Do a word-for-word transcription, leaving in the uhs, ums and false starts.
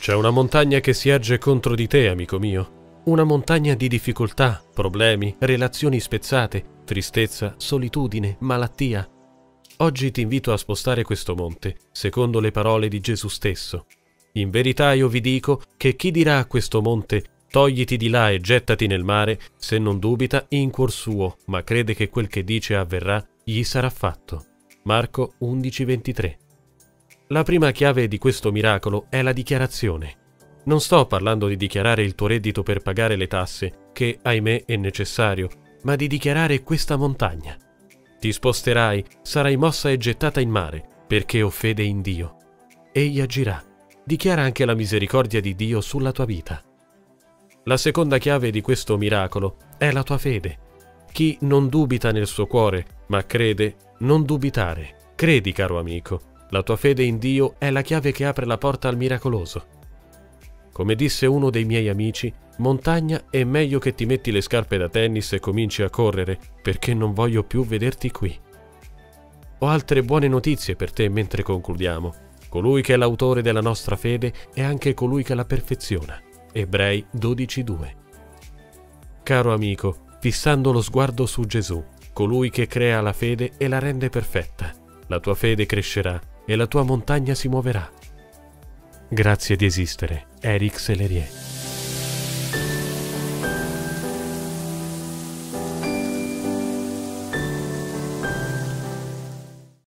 C'è una montagna che si erge contro di te, amico mio. Una montagna di difficoltà, problemi, relazioni spezzate, tristezza, solitudine, malattia. Oggi ti invito a spostare questo monte, secondo le parole di Gesù stesso. In verità io vi dico che chi dirà a questo monte «Togliti di là e gettati nel mare», se non dubita in cuor suo, ma crede che quel che dice avverrà, gli sarà fatto. Marco undici ventitré. La prima chiave di questo miracolo è la dichiarazione. Non sto parlando di dichiarare il tuo reddito per pagare le tasse, che, ahimè, è necessario, ma di dichiarare questa montagna. Ti sposterai, sarai mossa e gettata in mare, perché ho fede in Dio. Egli agirà. Dichiara anche la misericordia di Dio sulla tua vita. La seconda chiave di questo miracolo è la tua fede. Chi non dubita nel suo cuore, ma crede, non dubitare. Credi, caro amico. La tua fede in Dio è la chiave che apre la porta al miracoloso. Come disse uno dei miei amici, montagna, è meglio che ti metti le scarpe da tennis e cominci a correre, perché non voglio più vederti qui. Ho altre buone notizie per te mentre concludiamo. Colui che è l'autore della nostra fede è anche colui che la perfeziona. Ebrei dodici due. Caro amico, fissando lo sguardo su Gesù, colui che crea la fede e la rende perfetta, la tua fede crescerà e la tua montagna si muoverà. Grazie di esistere, Eric Sellerier.